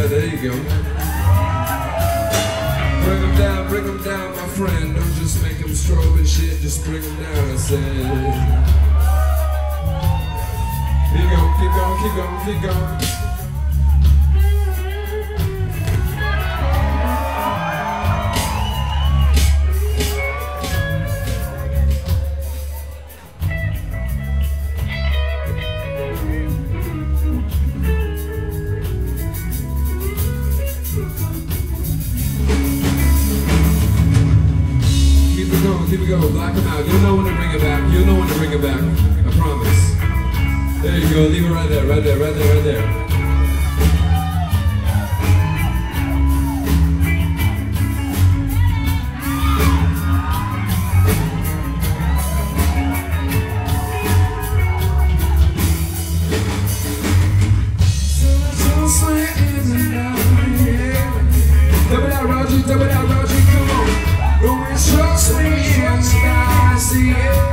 there you go. Bring them down, my friend. Don't just make them strobe and shit, just bring them down, I said. Keep going, keep going, keep going, keep going. Keep it going, black them out. You'll know when to bring it back. You'll know when to bring it back. I promise. There you go, leave it right there, right there, right there, right there. Dub it out, Roger, dub it out, Roger, come on. Going so sweet and spicy,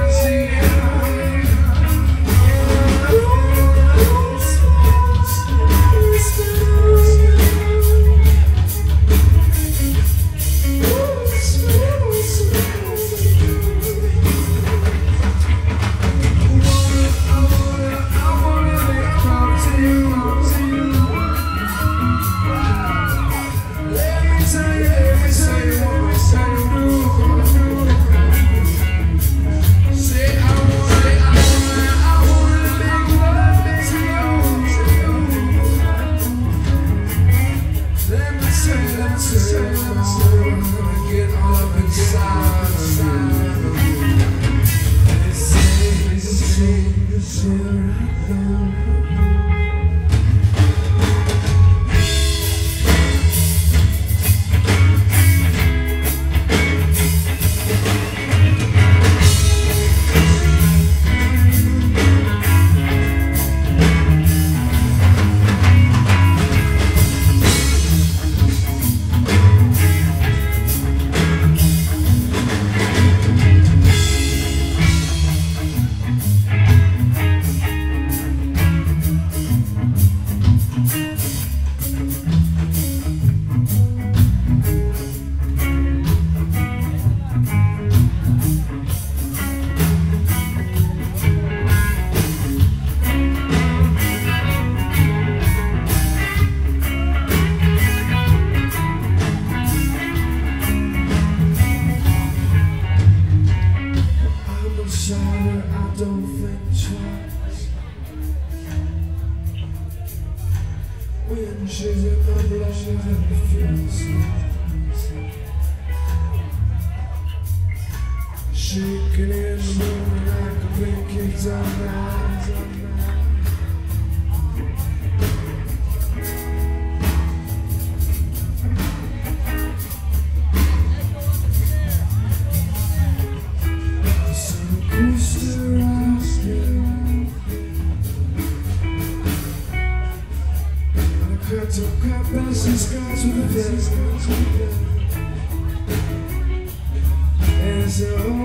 shaking in the morning like a big kid's all night. So crystallized, and I cut up crap as the skies with a desk. There's a